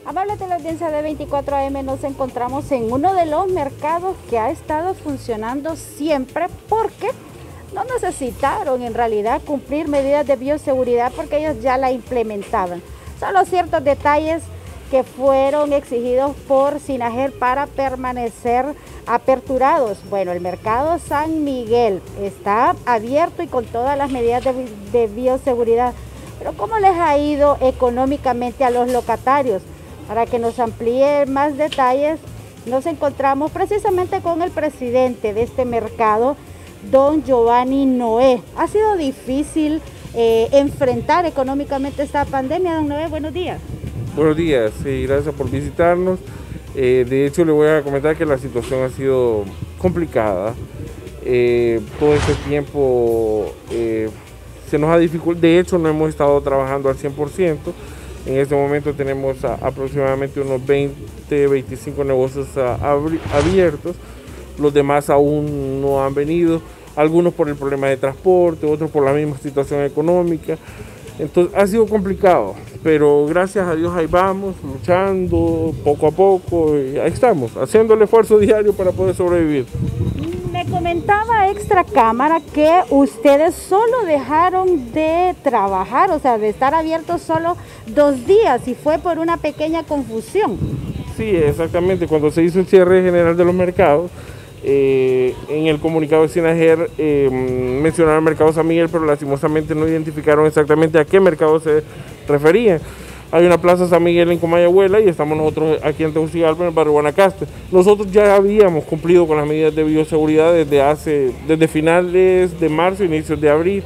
Amable teleaudiencia de 24 AM, nos encontramos en uno de los mercados que ha estado funcionando siempre porque no necesitaron en realidad cumplir medidas de bioseguridad porque ellos ya la implementaban. Solo ciertos detalles que fueron exigidos por SINAJER para permanecer aperturados. Bueno, el mercado San Miguel está abierto y con todas las medidas de bioseguridad. Pero ¿cómo les ha ido económicamente a los locatarios? Para que nos amplíe más detalles, nos encontramos precisamente con el presidente de este mercado, don Giovanni Noé. Ha sido difícil enfrentar económicamente esta pandemia. Don Noé, buenos días. Buenos días, sí, gracias por visitarnos. De hecho, le voy a comentar que la situación ha sido complicada. Todo este tiempo se nos ha dificultado. De hecho, no hemos estado trabajando al 100%. En este momento tenemos aproximadamente unos 20, 25 negocios abiertos. Los demás aún no han venido. Algunos por el problema de transporte, otros por la misma situación económica. Entonces ha sido complicado, pero gracias a Dios ahí vamos, luchando poco a poco, y ahí estamos, haciendo el esfuerzo diario para poder sobrevivir. Me comentaba extra cámara que ustedes solo dejaron de trabajar, o sea, de estar abiertos solo 2 días, y fue por una pequeña confusión. Sí, exactamente, cuando se hizo el cierre general de los mercados, en el comunicado de SINAJER mencionaron el mercado San Miguel, pero lastimosamente no identificaron exactamente a qué mercado se referían. Hay una plaza San Miguel en Comayagüela y estamos nosotros aquí en Tegucigalpa, en el barrio Guanacaste. Nosotros ya habíamos cumplido con las medidas de bioseguridad desde finales de marzo, inicios de abril.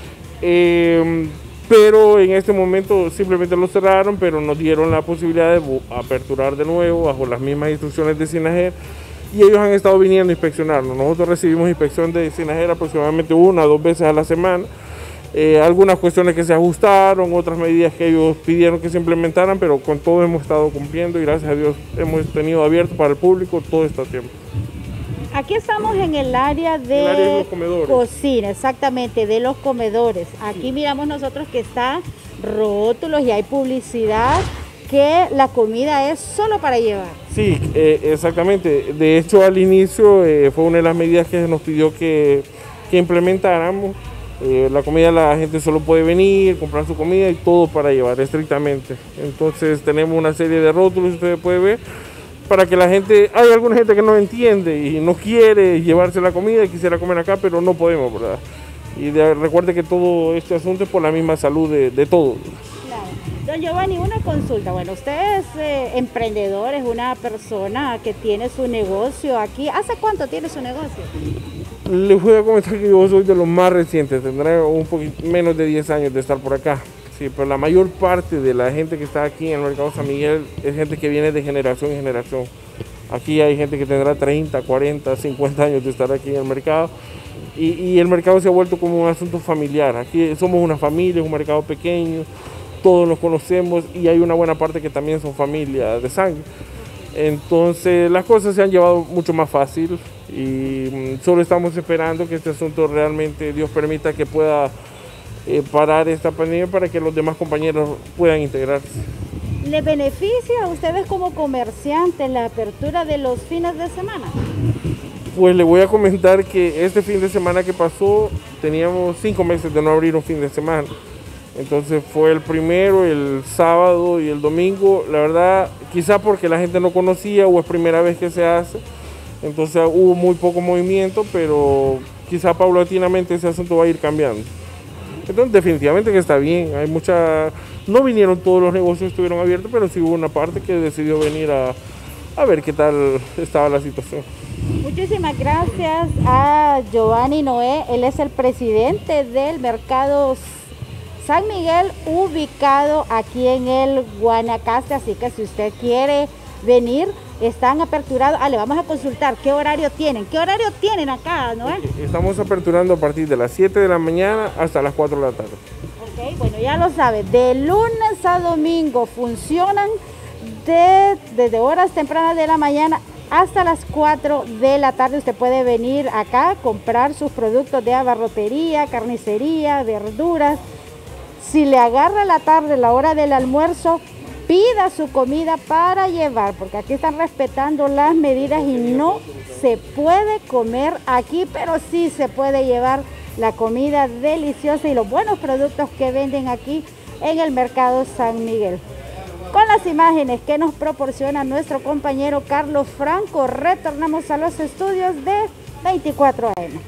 Pero en este momento simplemente lo cerraron, pero nos dieron la posibilidad de aperturar de nuevo bajo las mismas instrucciones de SINAJER. Y ellos han estado viniendo a inspeccionarnos. Nosotros recibimos inspección de SINAJER aproximadamente 1 o 2 veces a la semana. Algunas cuestiones que se ajustaron, otras medidas que ellos pidieron que se implementaran, pero con todo hemos estado cumpliendo y gracias a Dios hemos tenido abierto para el público todo este tiempo. Aquí estamos en el área de los comedores. Cocina, exactamente, de los comedores. Aquí miramos nosotros que está rótulos y hay publicidad que la comida es solo para llevar. Sí, exactamente. De hecho, al inicio fue una de las medidas que se nos pidió que implementáramos. La comida, la gente solo puede venir, comprar su comida y todo para llevar estrictamente. Entonces tenemos una serie de rótulos, usted puede ver, para que la gente, hay alguna gente que no entiende y no quiere llevarse la comida y quisiera comer acá, pero no podemos, ¿verdad? Y recuerde que todo este asunto es por la misma salud de todos. Don Giovanni, una consulta. Bueno, usted es emprendedor, es una persona que tiene su negocio aquí. ¿Hace cuánto tiene su negocio? Les voy a comentar que yo soy de los más recientes, tendré un poquito menos de 10 años de estar por acá. Sí, pero la mayor parte de la gente que está aquí en el mercado San Miguel es gente que viene de generación en generación. Aquí hay gente que tendrá 30, 40, 50 años de estar aquí en el mercado. Y el mercado se ha vuelto como un asunto familiar. Aquí somos una familia, es un mercado pequeño. Todos nos conocemos y hay una buena parte que también son familia de sangre. Entonces las cosas se han llevado mucho más fácil y solo estamos esperando que este asunto realmente Dios permita que pueda parar esta pandemia para que los demás compañeros puedan integrarse. ¿Le beneficia a ustedes como comerciantes la apertura de los fines de semana? Pues le voy a comentar que este fin de semana que pasó teníamos 5 meses de no abrir un fin de semana. Entonces fue el primero, el sábado y el domingo, la verdad, quizá porque la gente no conocía o es primera vez que se hace, entonces hubo muy poco movimiento, pero quizá paulatinamente ese asunto va a ir cambiando. Entonces definitivamente que está bien, hay no vinieron todos los negocios, estuvieron abiertos, pero sí hubo una parte que decidió venir a ver qué tal estaba la situación. Muchísimas gracias a Giovanni Noé, él es el presidente del mercado San Miguel, ubicado aquí en el Guanacaste, así que si usted quiere venir, están aperturados. Le vamos a consultar qué horario tienen. ¿Qué horario tienen acá, Noé? Estamos aperturando a partir de las 7 de la mañana hasta las 4 de la tarde. Ok, bueno, ya lo sabe, de lunes a domingo funcionan desde horas tempranas de la mañana hasta las 4 de la tarde. Usted puede venir acá a comprar sus productos de abarrotería, carnicería, verduras. Si le agarra la tarde, la hora del almuerzo, pida su comida para llevar, porque aquí están respetando las medidas y no se puede comer aquí, pero sí se puede llevar la comida deliciosa y los buenos productos que venden aquí en el Mercado San Miguel. Con las imágenes que nos proporciona nuestro compañero Carlos Franco, retornamos a los estudios de 24 AM.